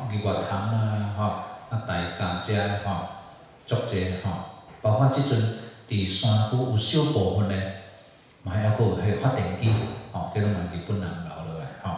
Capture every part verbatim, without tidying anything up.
日月潭啊，吼，啊大港遮吼，足济吼，包括即阵伫山区有小部分咧，嘛还佫有迄发电机，吼，这拢嘛日本人留落来，吼。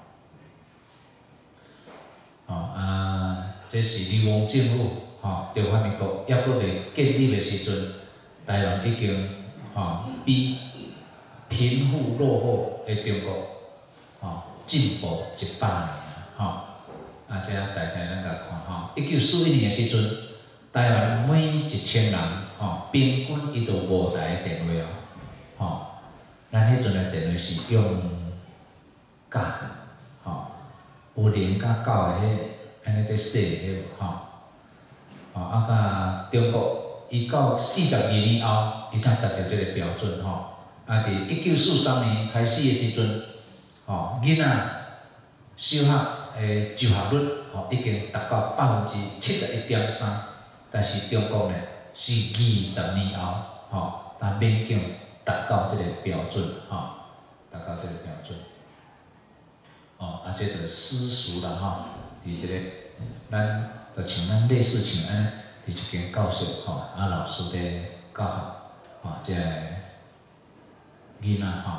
吼啊，这是流亡政府，吼，中华民国还佫未建立的时阵，台湾已经吼比贫富落后的中国吼进步一百年啊，吼。啊，这大概咱甲看吼，一九四一年的时阵，台湾每一千人吼平均伊就五台电话哦，吼，咱迄阵的电话是用甲，吼，有零甲九的迄安尼在说的迄吼，吼啊，甲中国伊到四十二年后，伊才达到即个标准吼。啊，伫一九四三年开始的时阵，吼囡仔小学诶就学率吼已经达到百分之七十一点三，但是中国呢是二十年后吼，但勉强达到即个标准吼，达到即个标准。哦，啊，这个私塾啦吼，伫即个咱就像咱类似像安尼，伫一间教室吼，啊老师咧教学吼，即个囡仔吼，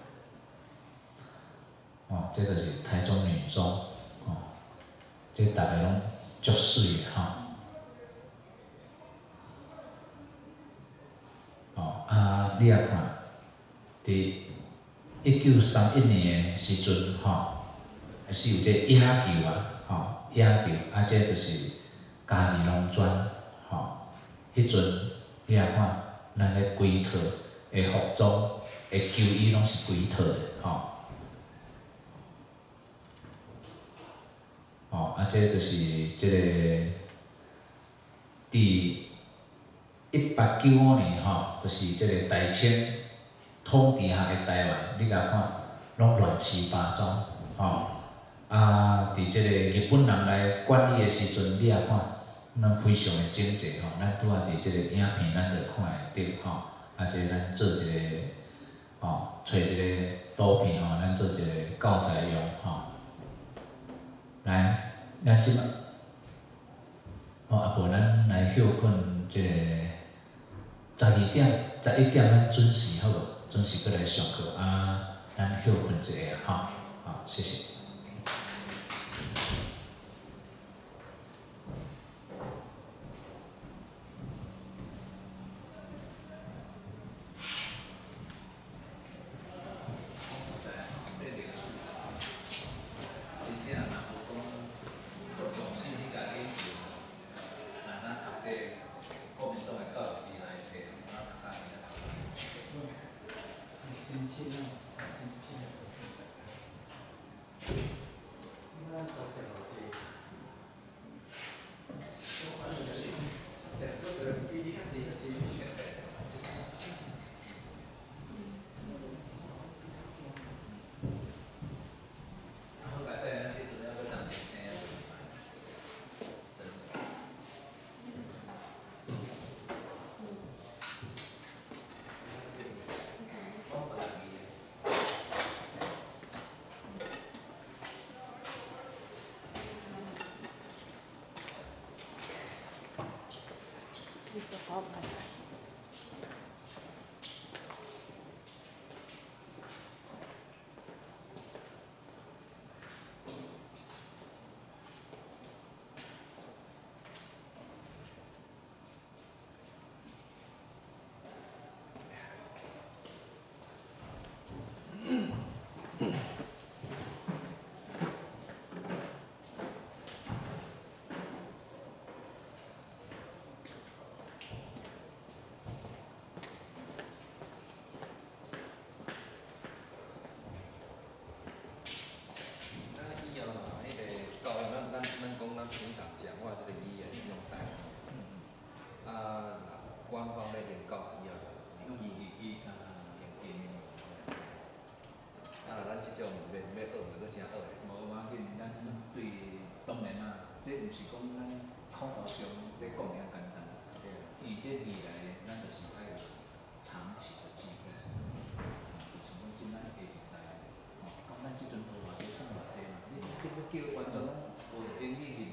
哦，这就是台中女中吼，这大家拢足水的吼。哦，啊，你也看，伫一九三一年的时阵吼。还是有这野球啊，吼野球，啊这就是嘉义农专，吼，迄阵你也看，咱咧规套的服装的球衣拢是规套的，吼，吼啊这就是这个第一八九五年吼，就是这个大清统治下的台湾，你甲看，拢乱七八糟，吼。啊，伫即个日本人来管理的时阵，你也看，咱非常的整洁吼。咱拄啊伫即个影片，咱就看会到吼。啊，即咱做一个吼，找一个图片吼，咱做一个教材用吼。来，咱即摆，吼啊无咱来休困即个十二点、十一点，咱准时好无？准时过来上课啊，咱休困一下吼。好，谢谢。 平常讲话这个语言用台语，啊，官方那边告诉要用英语，啊，用英语。啊，咱这种要要学，要真学的。无要紧，咱对，当然啦，这毋是讲咱口头上咧讲遐简单，因为这未来咱就是爱有长期的机会。像讲今咱下一代，吼，讲咱即阵学偌济，算偌济嘛，你这个叫完全拢学英语。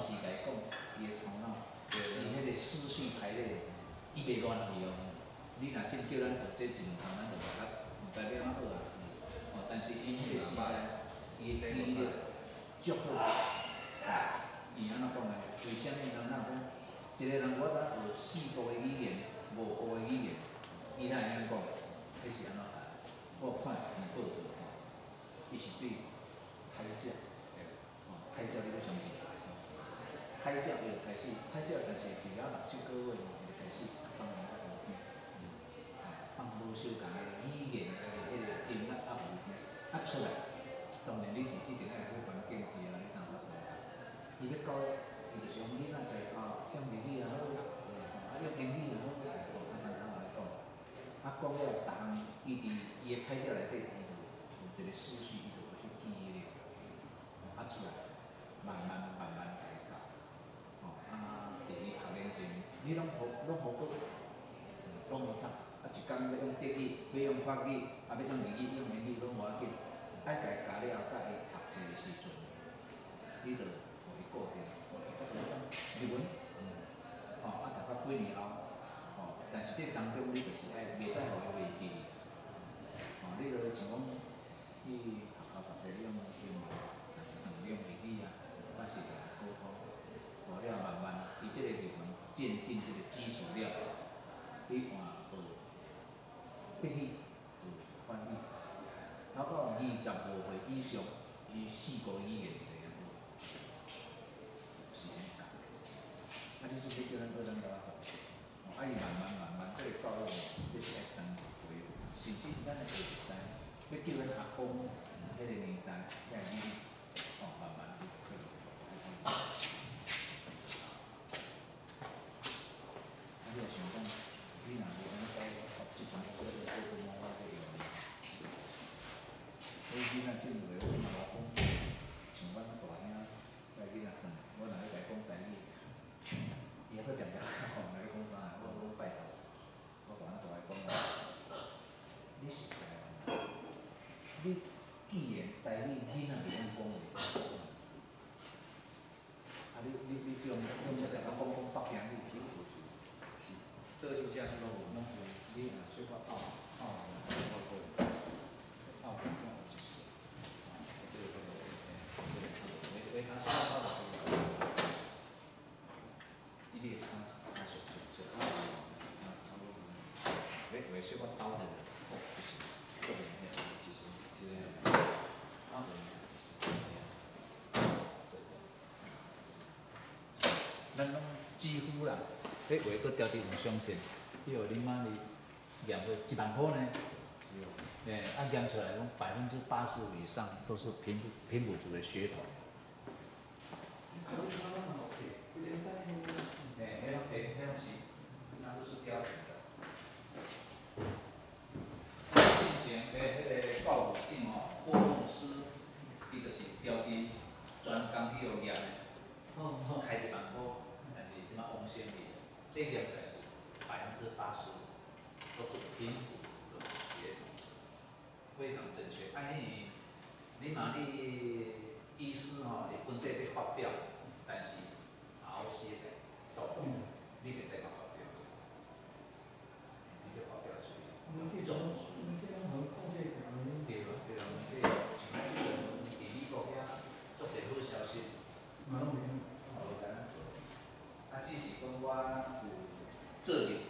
时来讲，伊的头脑，伊迄个思绪排列，伊袂乱去哦。你若真叫咱学这一两项，咱就袂晓，唔代表咱好啊。哦，但是伊迄个时代，伊伊迄个足好。伊安怎讲呢？为虾米人咱讲，一个人我当学四国的语言，五国的语言，伊哪会安尼讲？迄是安怎啊？我看伊报道吼，伊是对胎教，哦，胎教你要相信。胎教伊就开始，胎教但是除了六七个月吼，就开始放人甲学听，放无相共的语言，迄个音乐啊无听，啊出来，当然你是一定爱好环境是啊，你当法度。伊要教，伊就是用囡仔在啊，用日语也好，啊用英语也好，啊单单单来讲，啊讲了逐项，伊伫伊的胎教内底，伊就有一个思绪，伊就会去记迄个，啊出来，慢慢慢慢来教。哦，啊，第二学年前，你拢好，拢好过，拢好读。啊，一工要用德语，要用法语，啊要用日语，用英语，拢无要紧。爱家教了后，甲伊读册的时阵，你着互伊固定。日文，哦，啊读到几年后，哦，但是这当中你就是爱，袂使互伊袂记。哦，你着像讲去学校读册，你用英文，但是你用日语啊，还是着沟通。学了慢慢，伊即个日文鉴定即个基础了，你换学德语，有翻译，啊到二十五岁以上，伊四国语言就会晓，是安尼教。啊，你即个叫咱学咱甲学，哦，啊伊慢慢慢慢，这个教育哦，这是爱长期维护，甚至咱的下一代，要叫咱阿公迄个年代，遐语语，哦慢慢去可能。你若想讲，你若是安尼教学即种学个做做某法个用，所以囡仔进入来，我嘛老讲，像阮大兄带囡仔转，我若要甲伊讲台语，伊还佫定定吼，来讲啥？我讲拜托，我大兄大伊讲啊，你是台湾人，你既然台语囡仔袂晓讲话，啊你你你用用这个讲讲讲北京语。这个就像是讲我们你啊，小可澳澳澳过，澳过这样就是，啊，这个这个这个为为他说到的，一列他他所所所澳的，啊，他说为为小可刀的人，哦，不行，这个里面其实这个澳的人是这个，咱拢几乎啦。迄话佫调伫有上限，比如恁妈哩验过一万箍呢，诶，啊验出来讲百分之八十五以上都是平平埔族的血统。诶，迄种迄迄种是，那都是标准的。进前诶，迄个报五定哦，郭牧师，伊就是标伫专工去互验的，开一万箍，但是即马往先去。这个才是百分之八十五，都是平埔族的血统，非常正确。啊，迄你嘛你医师吼，你本地要发表，但是后些的都你袂使发表，你要发表出去。总对啊对啊，你这像即阵伫美国遐做侪好消息，无干那做。啊，只是讲我有这里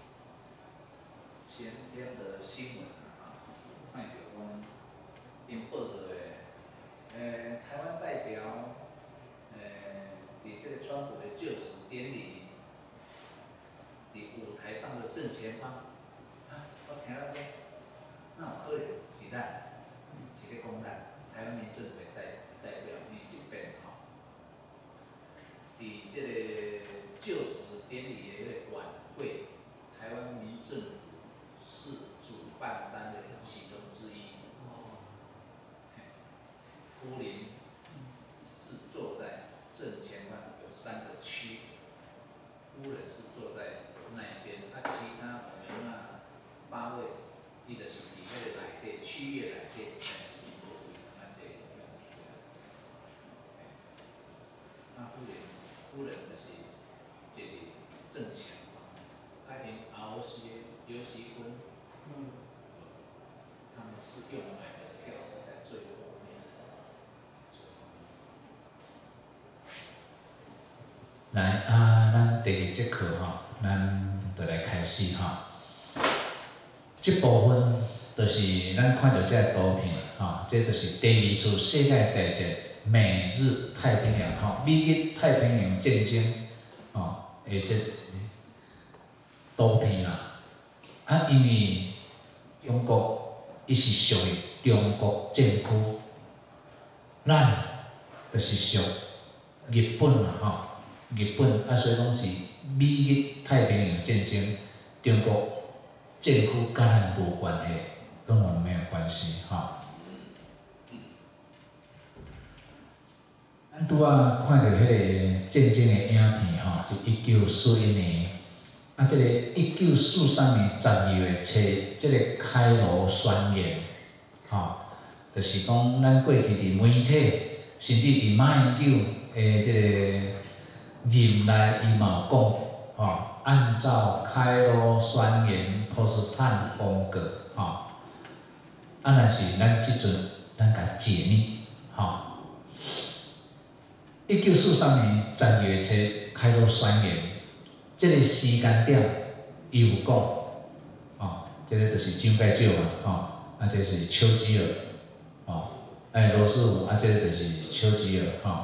前天的新闻啊，看到讲因报道的，呃，台湾代表，呃，伫这个川普的就职典礼，伫舞台上的正前方，啊，我听到讲，那有可能是咱，是咧讲咱台湾民政府的代代表，伊这边吼。伫这个就职典礼的迄个晚会，台湾民政府是主办单位的其中之一。夫人是坐在正前方，有三个区，夫人是坐在那一边，啊，其他我们那八位，伊就是伫迄个内底区域内底，伊无为咱这个用起啊。那夫人。 夫人就是一个正强嘛，啊，因后是刘锡坤，嗯，他们是用买的票是在最后面。 来啊，咱第二节课吼，咱就来开始吼。这部分就是咱看到这图片吼，这就是第二次世界大战美日太平洋吼，美日太平洋战争吼的这图片啦。啊，因为中国伊是属于中国政区，咱就是属日本啦吼。日本啊，所以讲是美日太平洋战争，中国政府甲咱无关系，跟我们没有关系哈。咱拄仔看到迄个战争的影片吼，是一九四一年，啊，这个一九四三年十二月初，这个开罗宣言，吼，就是讲咱过去伫媒体，甚至伫马英九诶这个。任内伊嘛有讲，吼，按照开罗宣言波斯坦风格，吼，啊，但是咱即阵咱甲解密，吼。一九四三年十二月初开罗宣言，即、这个时间点伊有讲，吼，即、这个就是蒋介石嘛，吼，啊，这是丘吉尔，吼，哎，罗斯福，啊，这个就是丘吉尔，吼。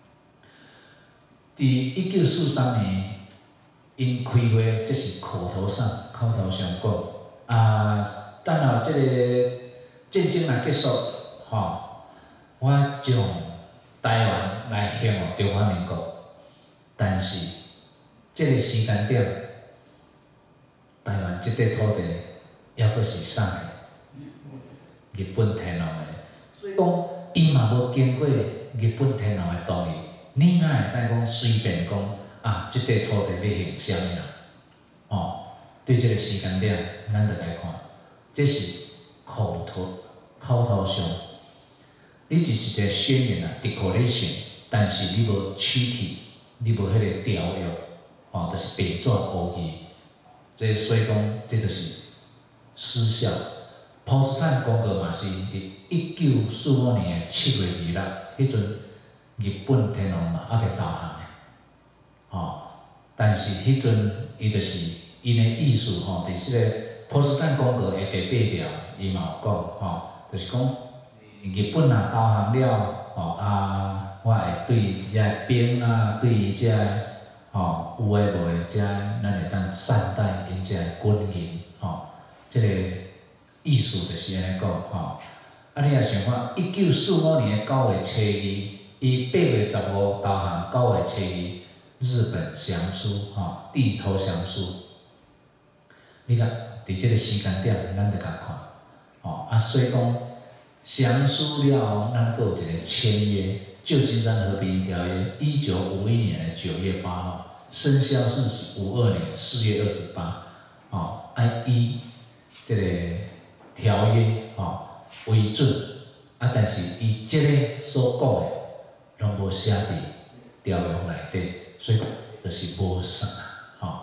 伫一九四三年，因开会，这是口头上、口头上讲。啊，等后这个战争若结束，吼，我将台湾来献互中华民国。但是，这个时间点，台湾这块土地还阁是啥个？日本天皇的。所以讲，伊嘛无经过日本天皇的同意。你哪会当讲随便讲啊？即块土地要行啥物啦？哦，对即个时间点，咱就来看，这是口头口头上，你是一个宣言啊 ，declaration， 但是你无躯体，你无迄个条约，哦，就是白纸黑字。这所以讲，这就是失效。波斯坦公告嘛是伫一九四五年的七月二日，迄阵。日本天皇嘛还袂投降诶，吼，但是迄阵伊就是因诶意思吼，伫即个波斯坦公告诶第八条，伊嘛有讲吼，就是讲日本若投降了，吼啊，我会对遮兵啊，对伊遮吼有诶无诶遮，咱会当善待因遮军人，吼，即个意思就是安尼讲吼。啊，你若想看一九四五年诶九月初二。伊八月十五投降，九月初二日本降书，吼，地投降书。你看，伫即个时间点，咱就甲看，吼啊，所以讲降书了后，咱阁有一个签约《旧金山和平条约》，一九五一年的九月八号，生效日是五二年四月二十八，吼，啊以即个条约，吼为准，啊，但是伊即个所讲的。拢无写伫条约内底，所以就是无啥，吼。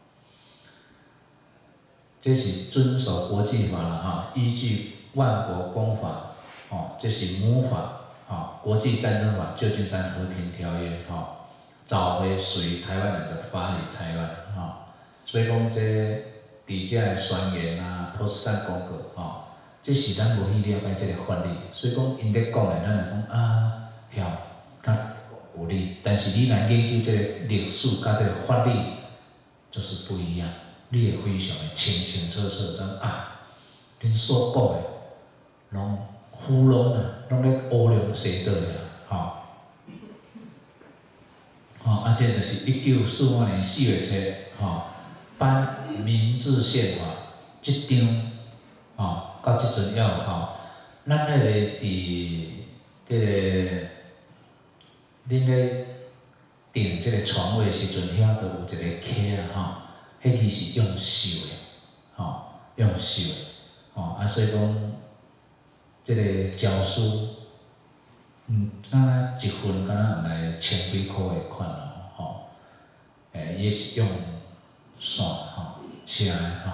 这是遵守国际法啦，哈，依据万国公法，吼，这是母法，吼，国际战争法、旧金山和平条约，吼，找回属于台湾人的法理台湾，吼。所以讲这伫遮个宣言啊、波斯坦公告，吼，这是咱无去了解这个法律，所以讲因咧讲的，咱就讲啊，晓。较有理，但是你来研究这个历史甲这个法律，就是不一样。你会非常的清清楚楚，讲啊，恁所讲的，拢糊弄啊，拢咧乌龙蛇道呀，吼、哦。吼、哦，啊，这就是一九四五年四月初，吼、哦，颁明治宪法即张，吼、哦，到即阵要吼，咱迄个伫即个。恁咧订即个床位时阵，遐个有一个溪啊，吼，迄个是用绣的，吼，用绣的，吼，啊，所以讲，即个诏书，嗯，敢若一份敢若来千几箍的款咯，吼， 诶，也是用线吼车的吼。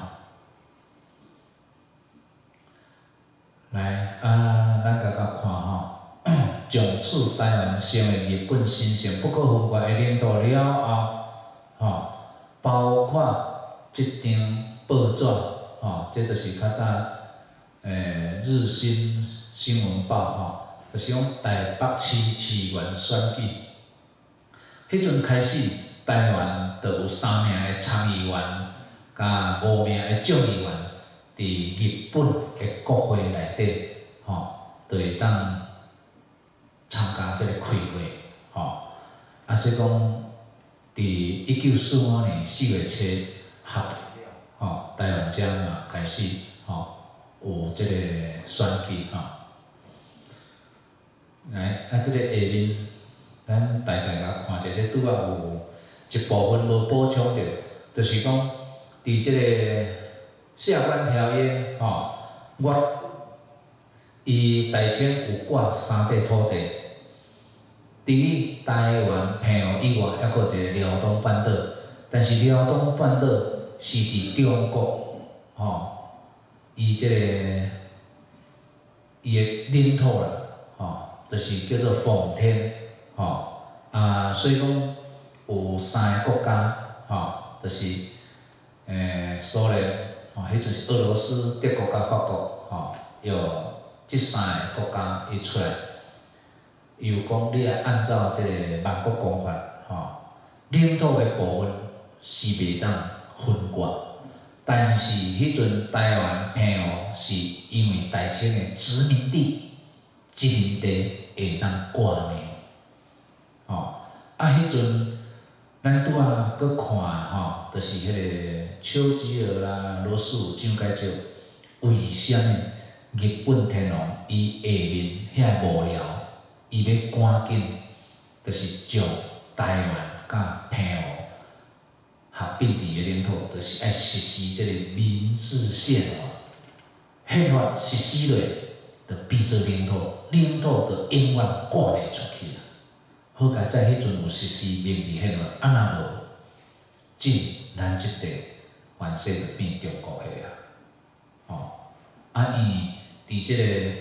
来啊，咱甲甲看吼，从此台湾成为日本神圣不可分割的领土了后，吼，包括即张报纸，吼，这就是较早诶日新新闻报吼，就是讲台北市市员选举，迄阵开始，台湾就有三名的参议员，甲五名的众议员，伫日本的国会内底，吼，就会当参加即个开会，吼。啊，所以讲，伫一九四五年四月七合，吼，台湾遮嘛开始，吼，有即个选举，吼。来，啊，即个下面，咱大概甲看者，这拄仔有一部分无补充着，就是讲，伫即个下关条约，吼，我伊台青有挂三块土地，伫于台湾澎湖以外，还佫有一个辽东半岛，但是辽东半岛是伫中国，吼，伊即个伊的领土啦，吼。就是叫做奉天，吼啊，所以讲有三个国家，吼，就是诶苏联，吼，迄阵是俄罗斯、德国甲法国，吼，有即三个国家伊出来，伊有讲你要按照即个万国公法，吼，领土的部分是袂当分割，但是迄阵台湾澎湖是因为台清的殖民地。殖民地会当挂名，吼啊！迄阵咱拄仔佫看吼，就是迄个丘吉尔啦、罗斯福蒋介石，为虾米日本天皇伊下面遐无聊，伊要赶紧，就是将台湾甲澎湖合并伫个领土，就是爱实施即个明治宪法，宪法实施落。就变做领土，领土就永远挂袂出去啦。好在在迄阵有实施明治宪法，啊若无，即咱即地原说就变中国的啊。吼，啊伊伫即个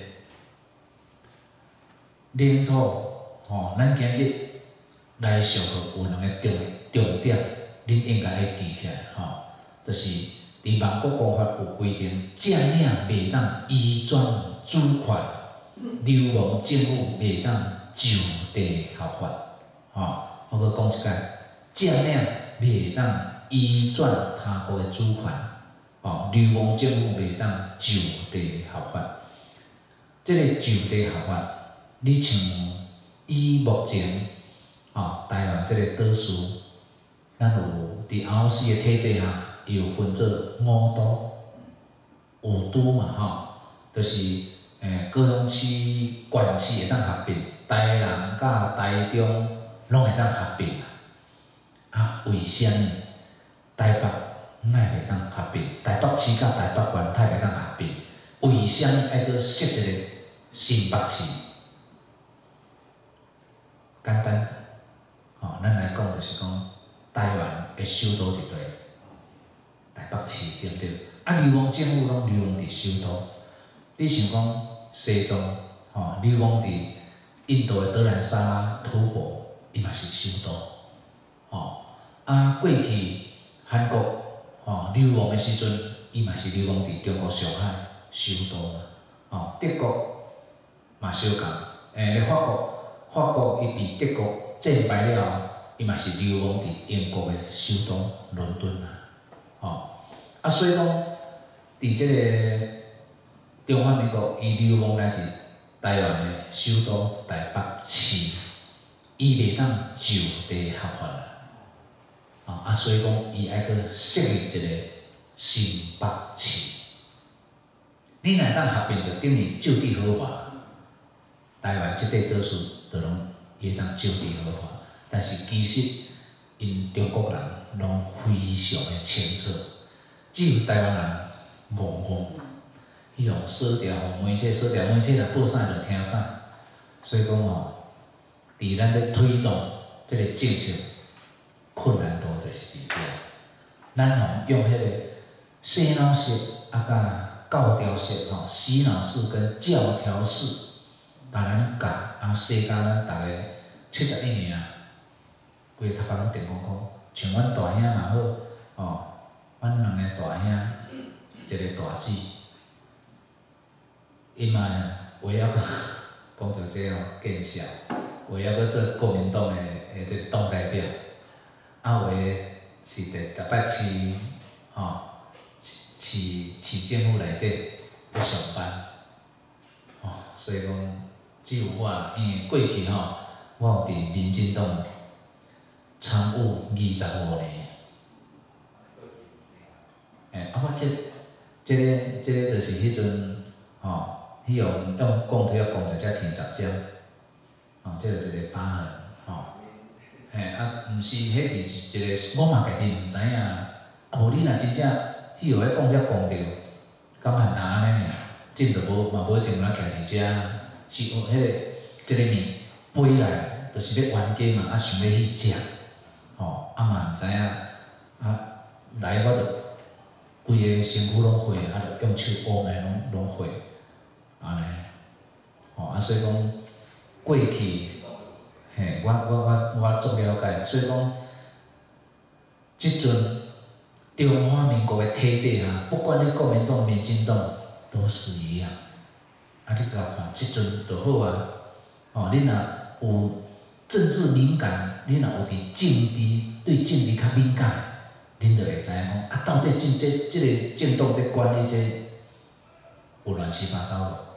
领土，吼，咱今日来上课有两个重重点，恁应该爱记起来，吼，就是伫万国公法有规定，遮领袂当移转。主权流亡政府袂当就地合法，吼，我阁讲一解，遮领袂当移转他国的主权，吼，流亡政府袂当就地合法。即个就地合法，你像以目前，吼，台湾即个岛屿，咱有伫欧四的体制下，伊有分做五都，五都嘛，吼，就是。诶，高雄市、县市会当合并，台南甲台中拢会当合并啊，为虾米？台北哪会当合并？台北市甲台北县太会当合并？为虾米爱搁设一个新北市？简单，吼，咱来讲就是讲，台湾的首都伫倒？台北市对不对？啊，流亡政府拢流亡伫首都。你想讲西藏，吼，流亡伫印度的德兰萨拉、吐蕃，伊嘛是首都，吼。啊，过去韩国，吼，流亡的时阵，伊嘛是流亡伫中国上海首都嘛，吼。德国嘛相共，诶，咧法国，法国伊被德国战败了后，伊嘛是流亡伫英国的首都伦敦嘛，吼。啊，所以讲，伫即个中华民国伊流亡来伫台湾的首都台北市，伊袂当就地合法啦，啊啊，所以讲伊爱搁设立一个新北市。你若当合并，就等于就地合法。台湾即块岛屿就拢会当就地合法，但是其实因中国人拢非常的清楚，只有台湾人戆戆。伊用锁条，媒体锁条，媒体若报啥就听啥。所以讲吼，伫咱咧推动即个政策困难度就是咱吼用迄个洗脑式啊甲教条式吼，洗脑式跟教条式，甲咱教啊洗甲咱逐个七十一名，规个头壳拢电光光，像阮大兄嘛好，吼，阮两个大兄，一个大姊，伊嘛话还阁讲着这哦见笑，话还阁做国民党的诶这党代表，啊话是伫台北市吼市市政府内底咧上班，吼，所以讲只有我，因为过去吼，我有伫民进党参务二十五年，诶，啊我这这个这个就是迄阵吼。希望用讲体要讲着才天十章，吼，这就一个疤痕，吼，嘿，啊，毋是，迄是一个，我嘛家己毋知影，啊，无你若真正迄号咧讲才讲着，敢嘛若安尼尔，真着无嘛无一定有呾徛伫遮，是有迄个，即个面飞来，就是咧冤家嘛，啊想要去食，吼，啊嘛毋知影，啊来我着规个身躯拢血，啊着用手握诶拢拢血。安尼，吼啊，所以讲过去，嘿，我我我我足了解，所以讲，即阵中华民国的体制啊，不管你国民党、民进党都是一样。啊，你甲看，即阵就好啊，吼，你若有政治敏感，你若有伫政治对政治较敏感，恁就会知影讲，啊，到底政这即个政党在管理这有乱七八糟无？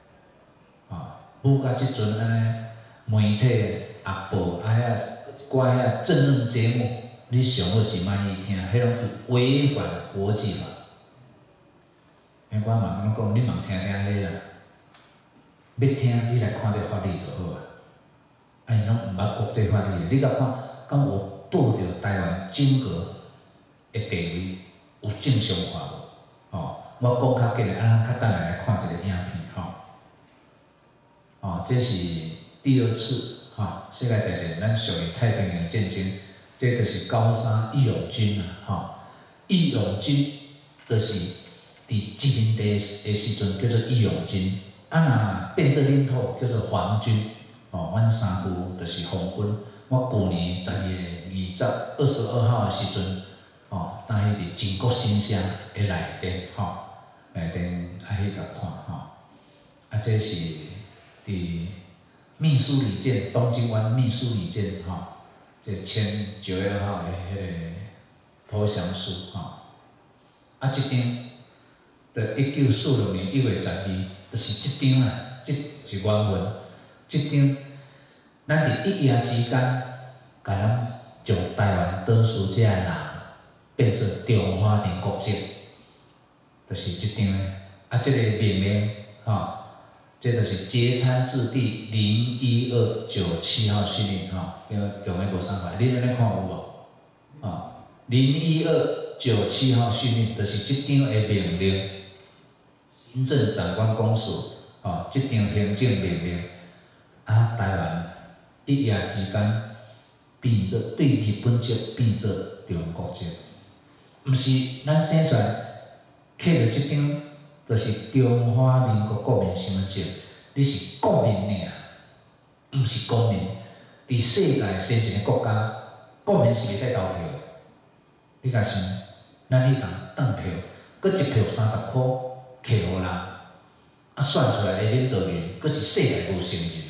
愈到即阵安尼，媒体啊报啊遐挂遐政论节目，你上好是莫去听，迄拢是违反国际法。迄我嘛安尼讲，你嘛听听迄啦，要听你来看这法律就好啊。啊，伊拢毋捌国际法律的，你甲看，敢有报着台湾整个的地位有正常化无？吼，我讲较紧诶，啊，咱较等下来看一个影片吼。哦，这是第二次哈，世界大战，咱属于太平洋战争，这就是高沙义勇军啊，哈，义勇军就是伫殖民地的时阵叫做义勇军，啊若变做领土叫做皇军，哦，阮三姑就是皇军。我去年十月二十二十二号的时阵，哦，当迄伫靖国新乡的内底，吼，内底啊去甲看吼，啊这是。伫密苏里舰东京湾密苏里舰吼，这签九月二号的迄个投降书吼，啊，即张在一九四六年一月十二，就是即张啦，即是原文。即张咱伫一夜之间，甲咱将台湾岛屿遮人变做中华民国籍，就是即张诶。啊，即、这个命令吼。这就是接参至第零一二九七号训令吼，叫叫美国三法，你安尼看有无？啊，零一二九七号训令就是即张的命令，行政长官公署吼，即张行政命令，啊，台湾一夜之间变做对日本籍变做中国籍，毋是咱生出来刻着即张。就是中华民国国民身份证，你是国民尔，毋是公民。伫世界先进的国家，国民是袂使投票的。你甲想，咱迄共当票，搁一票三十箍，摕互人，啊选出来的领导人，搁是世界无承认的。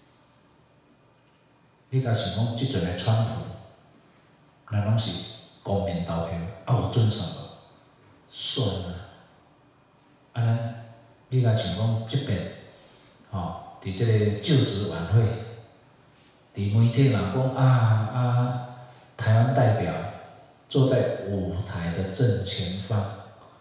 你甲想讲，即阵的川普，咱拢是公民投票，啊有准守无？选啊！啊，咱你甲想讲即边，吼，伫即个就职晚会，伫媒体嘛讲啊啊，台湾代表坐在舞台的正前方，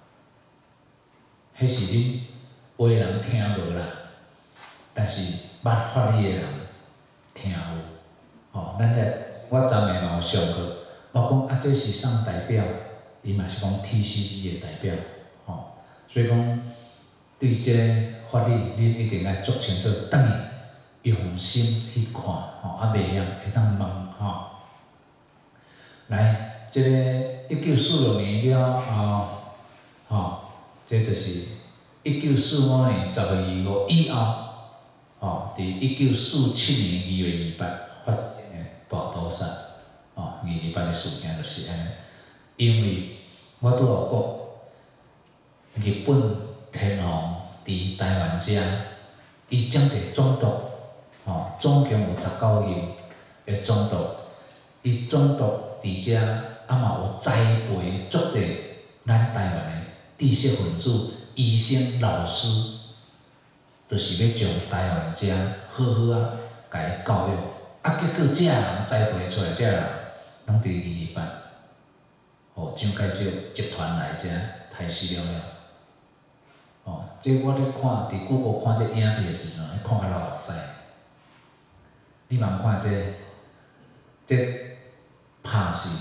迄是恁话人听无啦，但是捌法律的人听有。吼，咱咧我昨下嘛有上课，我讲啊，这是上代表，伊嘛是讲 T C C 的代表，吼。所以讲，对即个法律，你一定要足清楚，等伊用心去看，吼，啊袂晓会当问，吼。来， 即、这个一九四六年了后，吼，这就是一九四五年十月二五以后，吼，伫一九四七年二月二八发生的大屠杀，吼，二二八的事件就是安尼。因为我拄有讲，日本天皇伫台湾遮，伊种侪总督，吼，总共有十九任的总督，伊总督伫遮，啊嘛有栽培足侪咱台湾的知识分子、医生、老师，就是要将台湾遮好好啊，甲伊教育。啊，结果遮人栽培出来，遮人拢伫二二八，吼，蒋介石集团来遮杀死了了。哦，这我咧看伫久国看这影片的时阵，看啊流目屎。你茫看这，这拍死，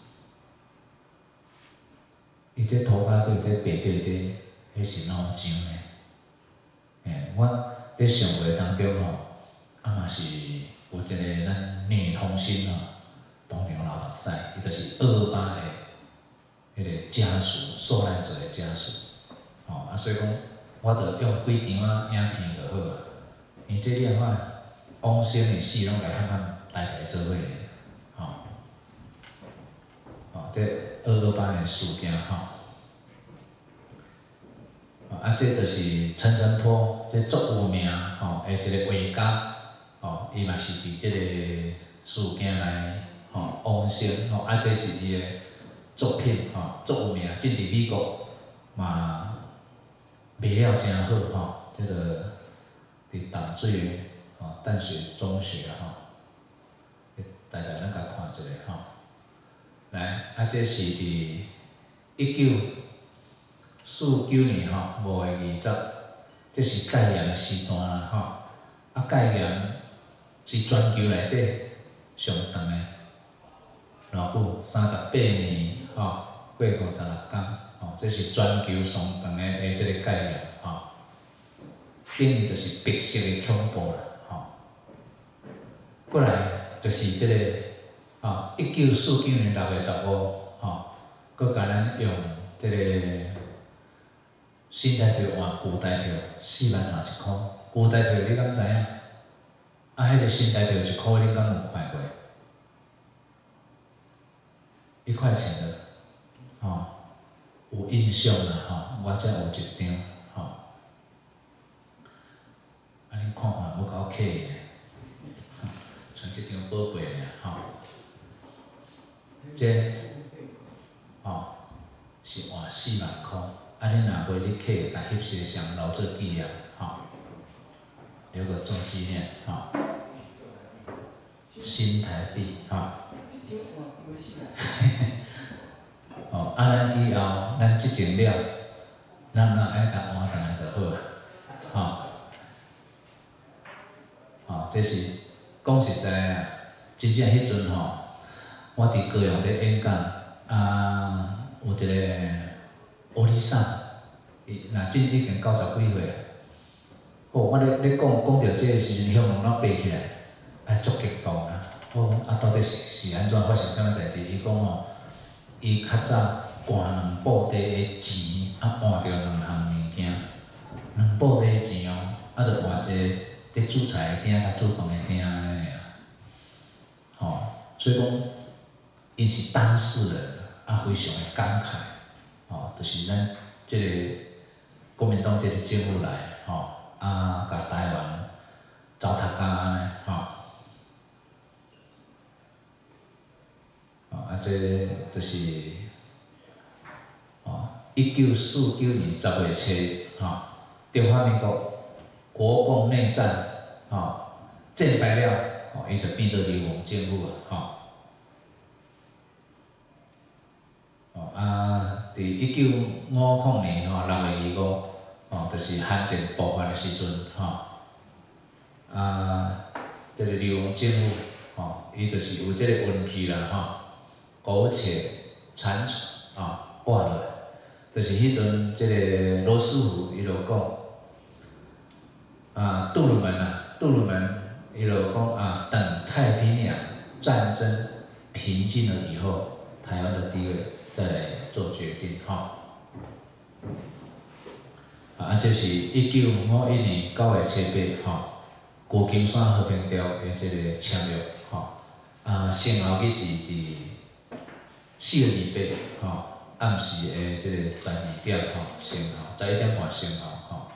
伊这涂骹这这白白这，迄是哪种呢？嘿，我咧上回当中吼，啊嘛是有一个咱女童星吼，当场流目屎，伊就是二二八的迄个家属，受难者的家属。吼、啊，所以讲，我着用几张啊影片就好啊。因为这你啊看，往生的死拢来喊咱来台做伙的，吼、吼、这二二八的事件吼，啊，这就是陈澄波，这足有名吼的一个画家，吼，伊嘛是伫这个事件来吼往生，吼，啊，这是伊的作品，吼，足有名，即伫美国嘛。卖了真好吼，这个伫淡水吼淡水中学吼，大家咱甲看一下吼。来，啊，这是伫一九四九年吼五月二十，这是戒严的时段啦吼。啊，戒严是全球内底上长的，偌久三十八年吼，过五十六天。吼，这是全球上长的诶，这个戒严吼，等于就是白色的恐怖啦吼。过来就是这个吼，一九四九年六月十五吼，佮甲咱用这个新台币换旧台币四万换一箍，旧台币你敢知影？啊，迄个新台币一箍你敢有看过？一块钱的，吼。有印象啦吼，我遮有一张吼，啊你看看要甲我客的，像即张宝贝尔吼，这吼是换四万箍，啊你若买你客甲翕相上留做纪念吼，留个做纪念吼，新台币吼。哦，啊，咱以后咱即种了，咱若爱甲换转来就好啊，吼、吼，这是讲实在啊，真正迄阵吼，我伫高雄咧演讲，啊，有一个乌里桑，伊若真已经九十几岁啊，哦，我咧咧讲讲着这个时阵，向拢哪爬起来，啊，足激动啊，哦，啊，到底是是安怎发生啥物代志？伊讲吼。伊较早换两布袋的钱，啊换着两项物件，两布袋的钱哦，啊着换一个伫煮菜的鼎甲煮饭的鼎安尼尔，吼，所以讲，因是当事人，啊非常的感慨，吼，就是咱即个国民党即个政府来，吼，啊甲台湾糟蹋甲安尼，吼。啊，这就是，哦，一九四九年十月七日，吼，中华民国国共内战，吼，战败了，吼，伊就变做流亡政府啊，吼。哦啊，伫一九五零年吼六月二五，吼，就是韩战爆发的时阵，吼，啊，这个流亡政府，吼，伊就是有这个运气啦，吼。苟且残喘啊，活落来，就是迄阵即个罗斯福伊就讲，啊，杜鲁门啊，杜鲁门伊就讲啊，等太平洋战争平静了以后， 台湾的地位再来做决定哈。啊，这是一九五一年九月七八吼，旧金山和平条约的这个签约吼，啊，先后去是伫四月二八吼，暗时的这个十二点吼，先后十一点半先后吼。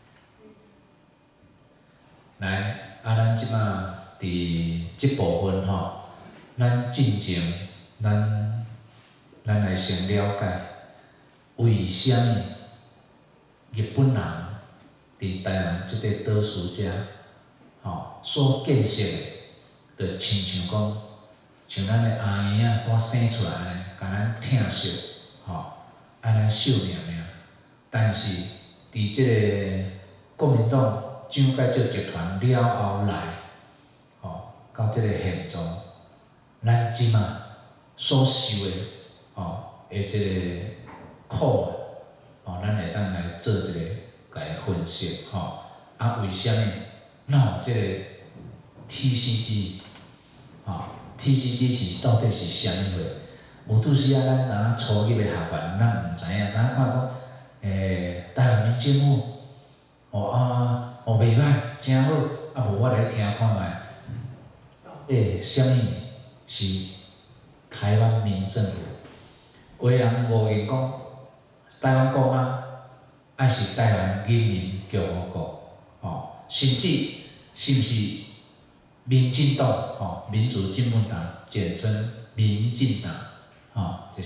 来，啊，咱即马伫即部分吼，咱进前，咱咱来先了解，为虾米日本人伫台湾即个岛屿遮，吼所建设的，就亲像讲，像咱的阿姨啊，刚生出来安尼，甲咱疼惜，吼，安尼秀命命。但是伫即个国民党蒋介石集团了后来，吼，到即个现状，咱即马所受的，吼，的即个苦啊，吼，咱会当来做一个甲伊分析，吼，啊，为虾米？哪有即个 T C G？ 吼 ，T C G 是到底是啥物货？无拄时啊，咱若初级的学员，咱毋知影，咱看讲，诶，台湾民政府，哦啊，哦袂歹，真好，啊无我来听看觅，诶，啥物是台湾民政府？有人误认讲台湾国啊，还是台湾人民共和国，吼，甚至是毋是民进党，吼，民主进步党，简称民进党，吼，就是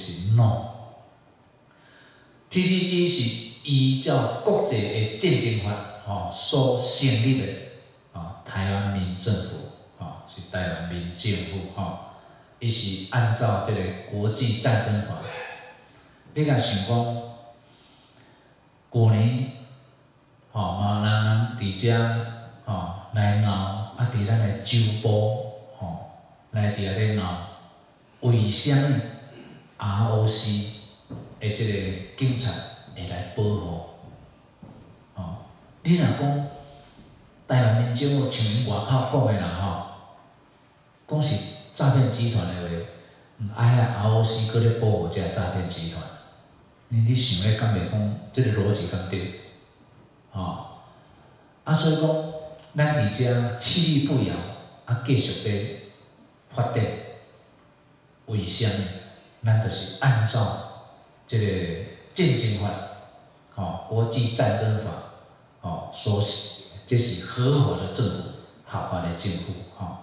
no。T C G 是依照国际的战争法，吼所成立的，吼台湾民政府，吼是台湾民政府，吼，伊是按照这个国际战争法。你若想讲，旧年，吼嘛人人伫遮，吼来闹，啊伫咱的州部，吼来伫遐咧闹，为虾米 R O C 的即个警察会来保护？吼，你若讲台湾民政府像因外口讲的啦吼，讲是诈骗集团的话，毋爱啊 R O C 搁咧保护遮诈骗集团。你你想咧，敢袂讲即个逻辑敢对？吼，啊，所以讲，咱伫遮屹立不摇，啊，继续咧发展，为虾米？咱就是按照即个战争法，吼，国际战争法，吼，所写，这是合法的政府，合法的政府，吼。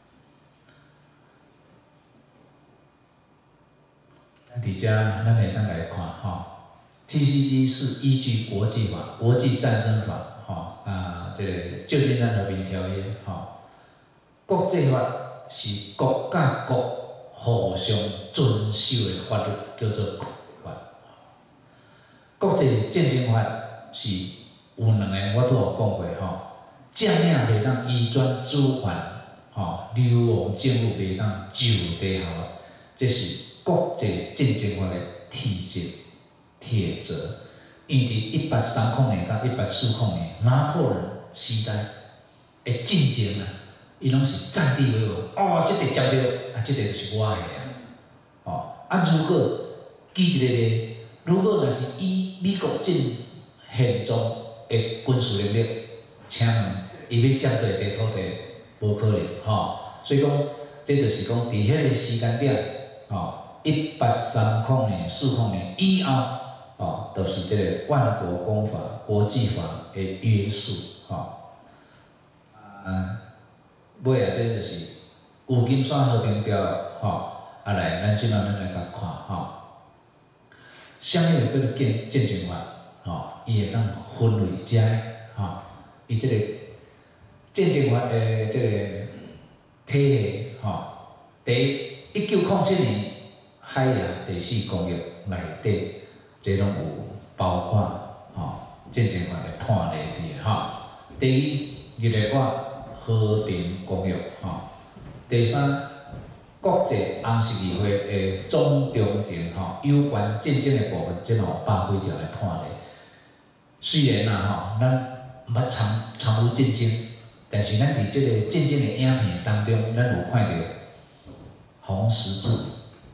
咱伫遮，咱会当来看吼 ，T C G 是依据国际法、国际战争法，吼啊，这个旧金山和平条约，吼，国际法是国甲国互相遵守的法律，叫做国际法。国际战争法是有两个，我拄有讲过吼，将领袂当移转主权，吼，流亡政府袂当就地下，这是国际战争法的体制、铁则，因伫一八三零年到一八四零年拿破仑时代的战争啊，伊拢是占地为王，哦，即、這个接着，啊，即、這个就是我的啊，哦，啊，如果举一个例，如果若是以美国正现状的军事能力，请问伊要占地地土地，无可能，吼、哦，所以讲，这就是讲伫迄个时间点，吼、哦。一八三零年、四零年以后，哦，都、就是这个万国公法、国际法的约束，吼、啊，尾啊，这就是旧金山和平条约，吼、啊来，咱即摆咱来甲看，吼、啥物叫做战战争法，吼、伊会当分为遮，吼、伊即个战争法的即个体系，吼、第一，一九零七年。海洋第四公约内底，这拢有包括吼战争法的判例伫吼。第二，日内瓦和平公约吼。第三，国际红十字会的总中程吼有关战争的部分，即有百几条的判例。虽然啦吼，咱毋捌参参与战争，但是咱伫即个战争的影片当中，咱有看到红十字。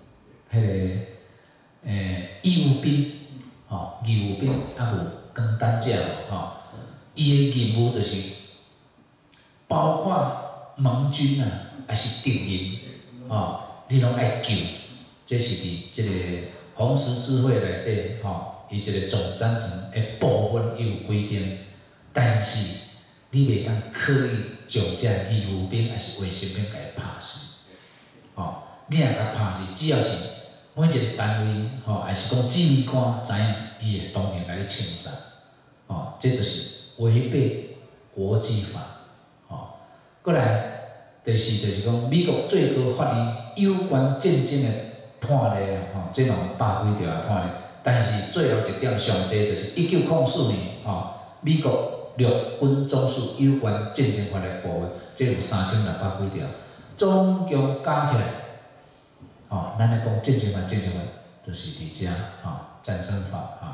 迄、那个诶义务兵，吼、义务兵啊有光担架吼，伊的任务就是包括盟军啊，还是敌人，吼、你拢爱救，这是伫即个红十字会内底，吼、伊即个总章程的部分伊有规定，但是你袂当刻意将遮义务兵还是卫生兵甲伊拍死，吼、你若甲拍死，只要是每一个单位，吼、还是讲纪律官知影，伊会当庭甲你清杀，吼、这就是违背国际法，吼、过来。就是就是讲，美国最高法院有关战争的判例啊，吼，这嘛有百几条的判例，但是最后一点上济就是一九零四年，吼，美国陆军总署有关战争法的部分，这有三千六百几条，总共加起来，吼，咱来讲战争法，战争法就是伫遮，吼，战争法，吼。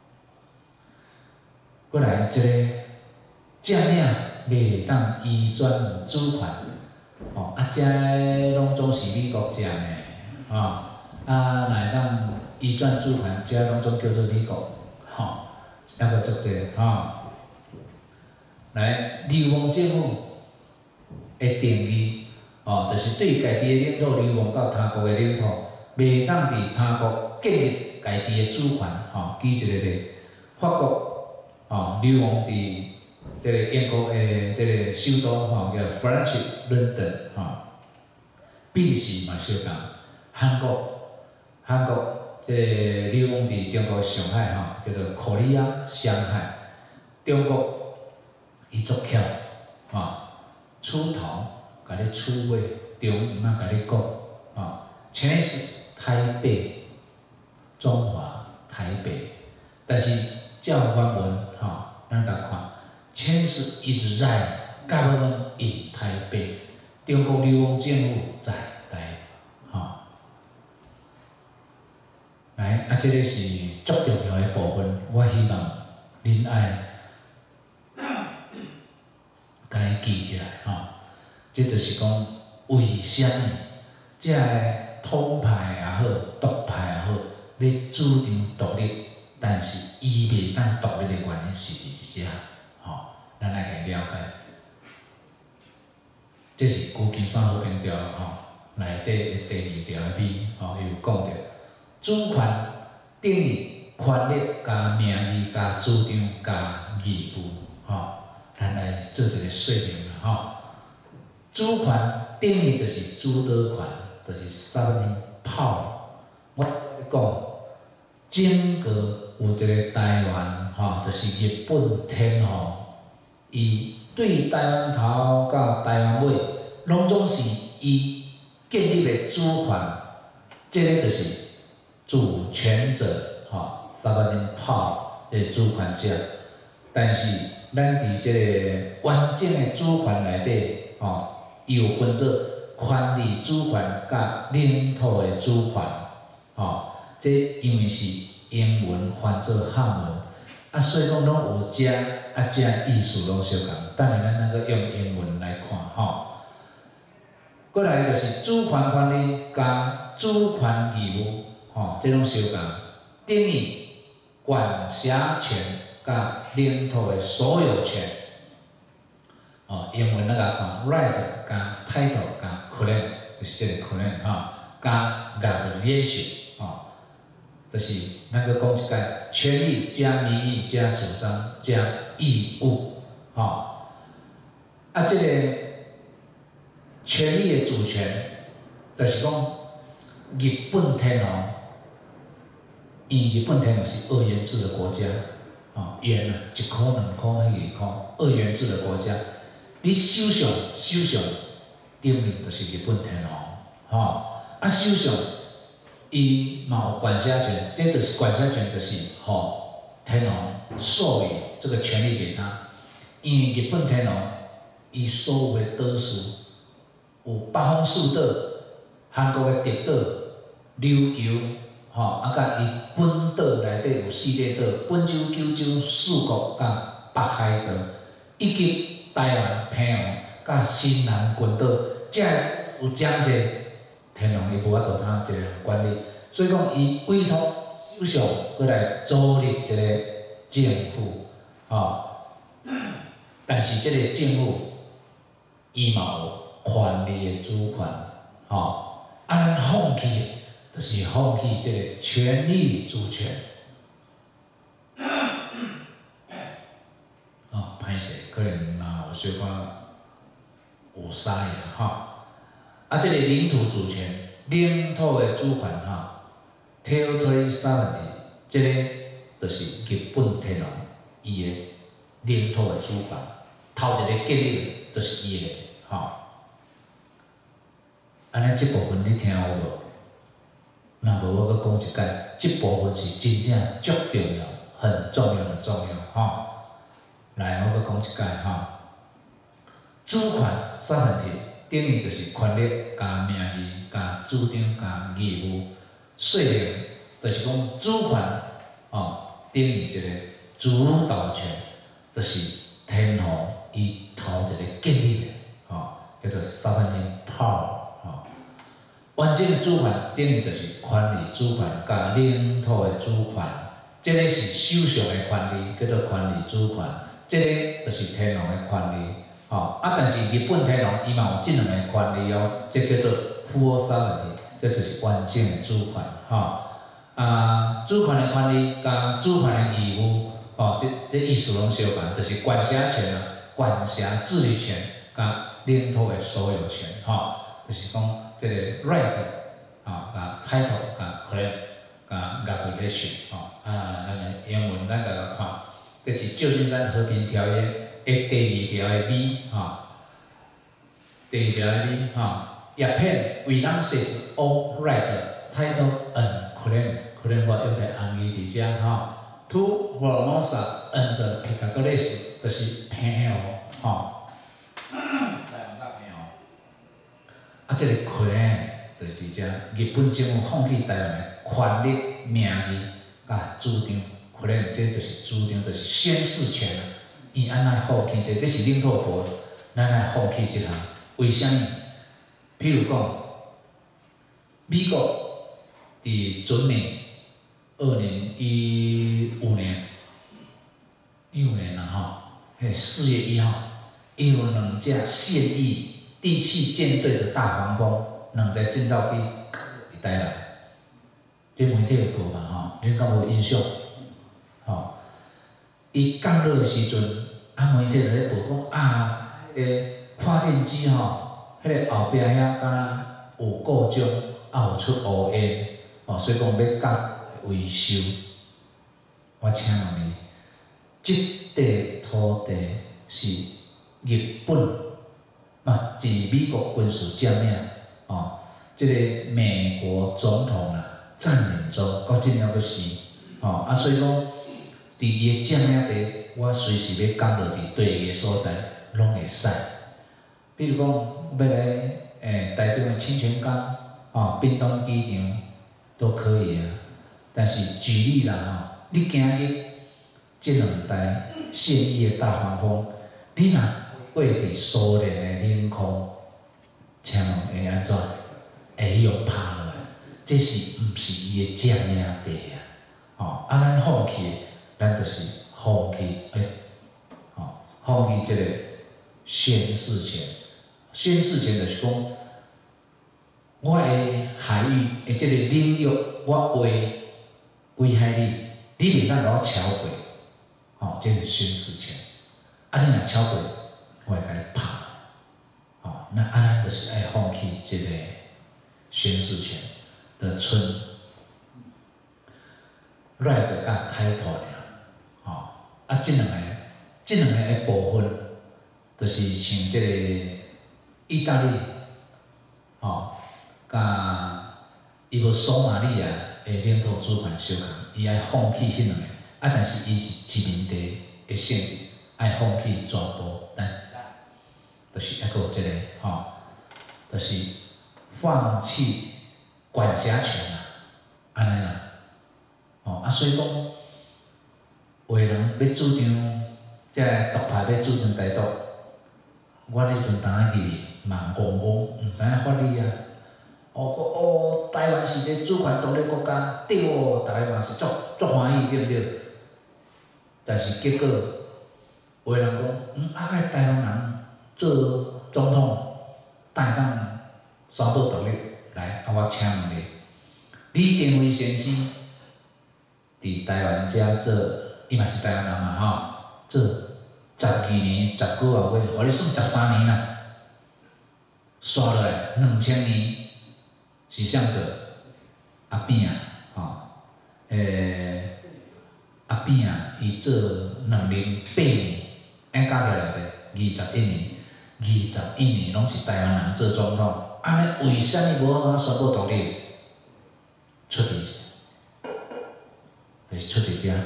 过来这个将领袂当移转主权。哦，啊，遮拢总是美国占的，吼、哦，啊，若会当移转主权，遮拢总叫做美国，吼、哦，还佫足济，吼、哦。来，流亡政府的定义，哦，就是对家己的领土流亡到他国的领土，袂当伫他国建立家己的主权，吼、哦，举一个例，法国，哦，流亡伫。这个英国的这个首都吼叫 French London 吼，比利时嘛相共，韩国韩国这个流亡伫中国上海吼，叫做 Korea 上海，中国伊足巧吼，出头甲你出位，中毋通甲你讲吼 ，Chinese Taipei 中华台北，但是照原文吼，咱甲看。Chinese 一直在 government in 台北，中国流亡政府在台，吼、哦。来，啊，这个是足重要的部分，我希望恁爱，甲伊记起来，吼、哦。这就是讲，为虾米，这个统派也好，独派也好，要主张独立，但是伊袂当独立的原因是伫遮。吼，咱来甲伊了解，这是旧金山和平条吼内底的第二条的美，吼伊有讲着，主权等于权利加名义加主张加义务，吼，咱来做一个说明啦，吼。主权等于就是主导权，就是 sovereign power。我讲，整个有一个台湾，吼，就是日本天皇。伊对台湾头到台湾尾，拢总是伊建立的主权，这个就是主权者，吼 ，sovereign power 这主权者。但是咱伫这个完整的主权内底，吼，伊有分做权利主权甲领土的主权，吼，这因为是英文翻做汉文，啊，所以讲拢有遮。啊，遮意思拢相共，等下咱那个用英文来看吼。过来就是主权权利加主权义务，吼，这种相共，等于管辖权加领土的所有权。哦，英文那个讲 right 加 title 加 claim， 就是这个 claim 吼，加 obligation 吼。就是咱个讲一解，权利加名义加主张加义务，吼、哦。啊，这个权利的主权，就是讲日本天皇，因为日本天皇是二元制的国家，哦，元啊，一块两块迄二块，二元制的国家，你首相首相顶面就是日本天皇，吼、哦，啊首相。伊嘛有管辖权，这就是管辖权，就是吼天皇授予这个权利给他。因为日本天皇伊所有的岛屿有北方四岛、韩国的直岛、琉球，吼啊，甲伊本岛内底有四个岛：本州、九州、四国甲北海道，以及台湾、澎湖甲新南群岛，这有讲者。天皇伊无法度通一个人管理， 所以讲伊委托首相过来组立一个政府，吼、哦。但是即个政府伊嘛有权力的主权，吼、哦。啊，咱放弃的，就是放弃即个权力主权。哦，歹势，可能若有小可有沙呀，吼。啊，即、这个领土主权、领土的主权，吼 ，territory sovereignty， 即个就是日本天皇伊的领土的主权。头一个建立就是伊的，吼、哦。安尼即部分你听有无？若无我阁讲一解，即部分是真正足重要、很重要的重要，吼、哦。来，我阁讲一解，吼、哦。主权 sovereignty 等于就是权力加名义加主张加义务，说明就是讲主权，哦，等于一个主导权，就是天皇伊头一个建立的，吼、哦，叫做 sovereign power。完整的主权等于就是权利主权加领土的主权，这个是首相的权利，叫做权利主权，这个就是天皇的权利，吼、哦、啊！但是日本天皇伊嘛有即两个权利哦，这叫做 full sovereignty， 这就是完整的主权，吼、哦、啊！主权的权利加主权的义务，吼、哦，这这意思拢相共，就是管辖权啊、管辖治理权加领土的所有权，吼、哦，就是讲。即个 right 啊，甲 title 甲 claim 甲 regulation 吼、啊，咱个英文咱甲个看，这是旧金山和平条约的第二条的 B 吼，第二条的 B 吼，叶片 renounces all right, title and claim claim 我用在红字伫遮吼 ，to Formosa and Pescadores 就是平哦吼。啊，即、这个 claim 就是只日本政府放弃台湾的权力、名义甲主张 claim， 这就是主张，就是宣示权啊。伊安那放弃这，这是领土法，咱来放弃这项。为虾米？譬如讲，美国伫准年二零一五年，一五年啦吼，迄四月一号，伊有两架现役。第七舰队的大黄蜂，两只战斗机伫台湾，这媒体有报嘛吼？恁敢有印象？吼，伊降落的时阵，啊媒体就咧报讲啊，迄、那个发电机吼，迄、那个后壁遐敢若有故障，啊有出乌烟，吼，所以讲要甲维修。我请问你，即块土地是日本？啊，是美国军事将领哦，即、这个美国总统啊占领中，到真了个是哦，啊，所以讲，伫伊个将领地，我随时要降落伫对伊个所在，拢会使。比如讲，要来诶台中的清泉岗，哦，屏东机场都可以啊。但是举例啦吼，你今日即两台现役的大黄蜂，你若过伫苏联的领空，请问会安怎？会用拍落来？这是毋是伊的占领地啊？吼、哦，啊，咱放弃，咱就是放弃诶，吼、哦，放弃即个宣示权。宣示权就是讲，我的海域的即个领域，我划危害你，你袂当甲我超过，吼、哦，这是宣示权。啊，你若超过，我会甲你拍，吼、哦，那安咱就是爱放弃即个宣示权的村 right 甲 title 尔，吼、哦，啊，即两个，即两个的部分，就是像即个意大利，吼、哦，甲伊无索马利亚的领土主权相共，伊爱放弃迄两个，啊，但是伊是殖民地的性质，爱放弃全部，但是咱就是还佫有即、这个，吼、哦，就是放弃管辖权啦，安尼啦，吼、哦，啊，所以讲，有的人要主张，即个独派要主张台独，我迄阵当下去嘛戆戆，毋知影法理啊。 哦哦，台湾是一个主权独立国家，对哦，大家嘛是足足欢喜，对毋对？但是结果，有个人讲，嗯，啊，爱台湾人做总统，当当宣布独立，来，啊，我请问你，李登辉先生伫台湾遮做，伊嘛是台湾人嘛吼，做十二年、十九个月，互你算十三年啦，刷落来两千年是向做阿扁啊，吼，诶。阿扁啊，伊做两零八年，按加起来者二十一年，二十一年拢是台湾人做总统，安尼为虾米无法宣布独立？出伫，就是出伫遮，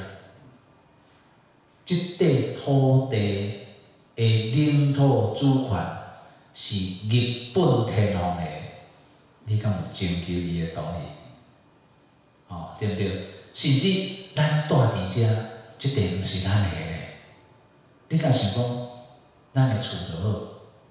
即块土地的领土主权是日本天皇的，你敢有征求伊的同意？哦，对毋对？甚至咱住伫遮，即地毋是咱的咧。你敢想讲，咱的厝就好，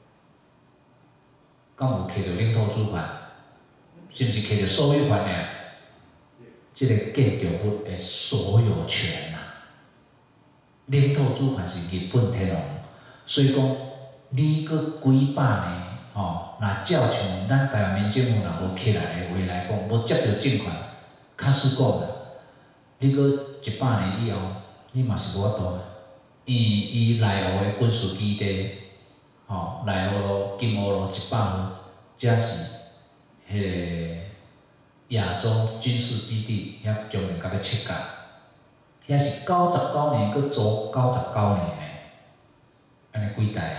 敢有摕着领土主权？是毋是摕着所有权尔？即、这个建筑物的所有权啊，领土主权是日本天皇，所以讲你搁几百年吼，若照像咱台湾民政府若无起来的话来讲，无接着政权，假使讲啦。你搁一百年以后，你嘛是无法度，因为伊内湖的军事基地，吼，内湖路、金湖路一百号，遮是迄个亚洲军事基地，遐将近甲要拆甲，遐是九十九年搁租九十九年的，安尼几代啊？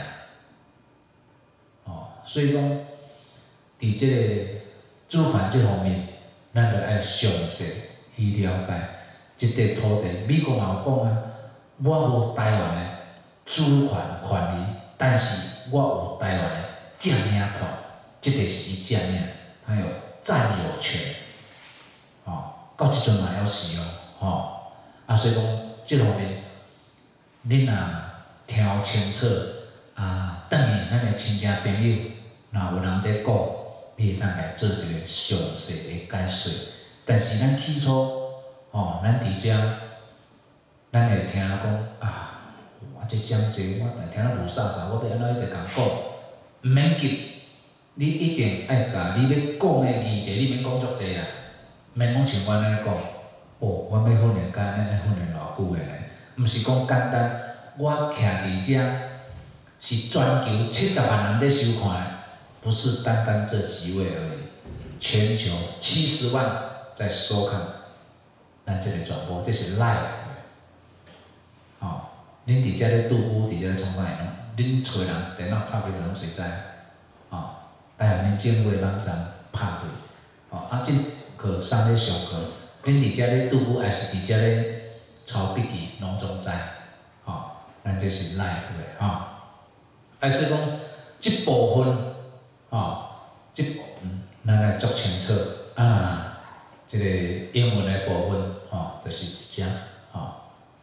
吼，所以讲，伫即个主权即方面，咱着爱详细去了解。即块土地，美国嘛有讲啊，我无台湾的主权权利，但是我有台湾的占领权，即个是伊占领，他有占有权，吼、哦，到即阵嘛还是哦，吼、哦，啊，所以讲即方面，恁若听清楚啊，等于咱的亲戚朋友，若有人在讲，你会当来做一个详细的解说，但是咱起初。哦，咱伫遮，咱会听讲啊，我这讲这，我但听了无啥啥，我要安怎一直甲讲，毋免急，你一定爱甲你要讲的议题，你免讲足济啊，免讲像我安尼讲，哦，我要训练甲安尼训练偌久的咧，毋是讲简单，我徛伫遮是全球七十万人在收看的，不是单单这几位而已，全球七十万在收看。咱即个转播，这是 live 的，吼、哦，恁伫遮咧拄久，伫遮咧创啥样？恁找人电脑拍开拢随知，吼、哦，台湾民政府的网站拍开，吼、哦，啊，即课上咧上课，恁伫遮咧拄久，还是伫遮咧抄笔记，拢总知，吼、哦，咱这是 live 的，吼、哦，啊，所以讲，即部分，吼、哦，即嗯，咱来足清楚啊。即个英文的部分，吼、哦，就是遮，吼、哦，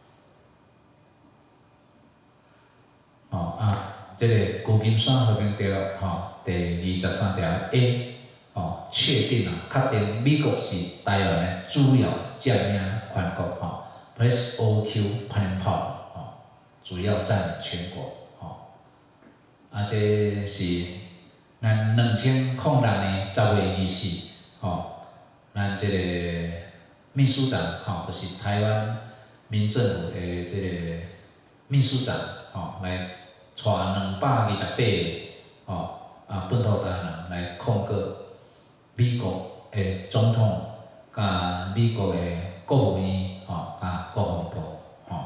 吼、哦、啊，即、这个旧金山和平条约，吼、哦，第二十三条 A， 吼、哦，确定啊，确定美国是台湾的主要占领权国，吼 ，Please occup Panama， 吼，主要占全国，吼、哦，啊，这是咱两千零六年十月二四，吼、哦。咱即个秘书长，吼，就是台湾民政府的即个秘书长，吼，来带两百二十八个，吼，啊，本土台湾人来控告美国的总统，甲美国的国务院，吼，甲国防部，吼，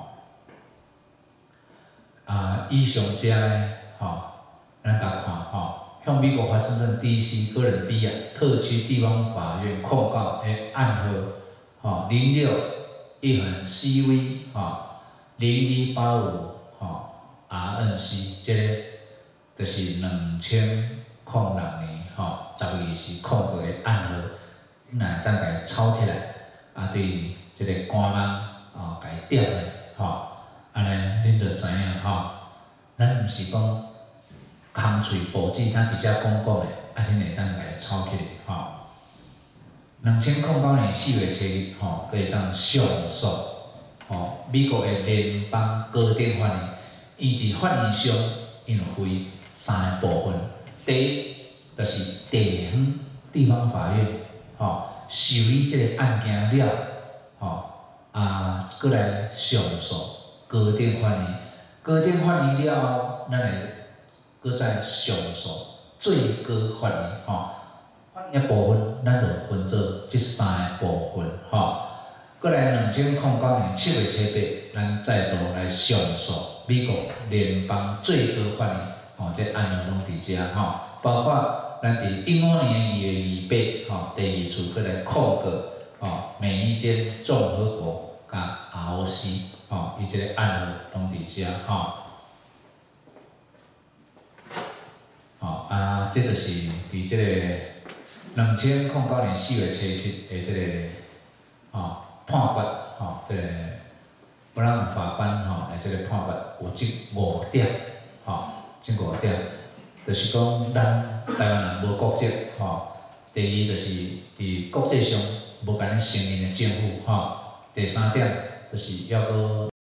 啊，以上遮呢，吼，咱甲看，吼。向美国华盛顿 D C 哥伦比亚特区地方法院控告的案号，吼零六一横 C V 吼零一八五吼 R N C， 这个就是两千零六年吼十月二十控告的案号，若会当家抄起来，啊对这个官网哦家点的吼，安尼恁就知影吼，咱毋是讲。空喙报纸，咱直接讲讲的，啊，恁会当来抄起来，吼。 两千零九年四月七日，吼，可以当上诉，吼，美国的联邦高等法院，伊伫法院上，因有分三个部分。第一，就是地方地方法院，吼，受理即个案件了，吼，啊，过来上诉高等法院，高等法院了后，咱会搁再上诉最高法院，吼。 法院的部分，咱就分做即三个部分，吼。过来，两千零九年七月七八，咱再度来上诉美国联邦最高法院，吼，这案件拢伫遮，吼，包括咱伫一五年二月二八，吼，第二次过来控告，吼，美利坚共和国甲 R O C， 吼，伊即个案件拢伫遮，吼。 吼啊，这就是伫即个两千零九年四月七七的即个吼判决，吼即个不让法官吼的即个判决有即五点，吼即五点，就是讲咱台湾人无国籍，吼。第二就是伫国际上无甲咱承认的政府，吼。第三点就是要搁